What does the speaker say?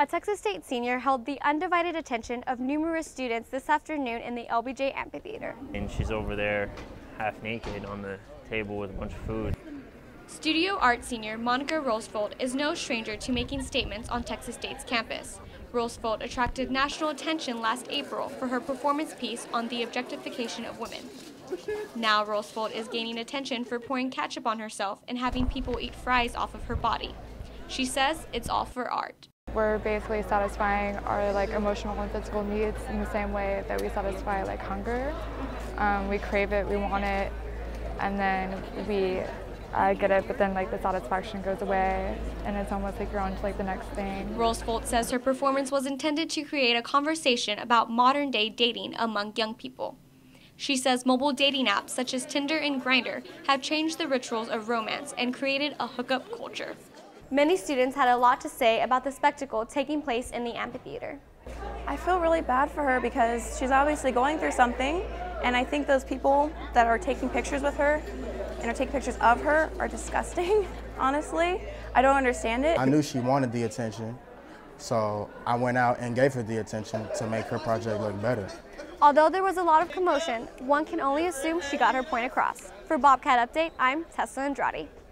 A Texas State senior held the undivided attention of numerous students this afternoon in the LBJ Amphitheater. And she's over there half naked on the table with a bunch of food. Studio art senior Monica Rolsfold is no stranger to making statements on Texas State's campus. Rolsfold attracted national attention last April for her performance piece on the objectification of women. Now Rolsfold is gaining attention for pouring ketchup on herself and having people eat fries off of her body. She says it's all for art. We're basically satisfying our emotional and physical needs in the same way that we satisfy hunger. We crave it, we want it, and then we get it, but then the satisfaction goes away, and it's almost like you're on to the next thing. Rolsfold says her performance was intended to create a conversation about modern-day dating among young people. She says mobile dating apps such as Tinder and Grindr have changed the rituals of romance and created a hookup culture. Many students had a lot to say about the spectacle taking place in the amphitheater. I feel really bad for her because she's obviously going through something, and I think those people that are taking pictures with her and are taking pictures of her are disgusting, honestly. I don't understand it. I knew she wanted the attention, so I went out and gave her the attention to make her project look better. Although there was a lot of commotion, one can only assume she got her point across. For Bobcat Update, I'm Tessa Andrade.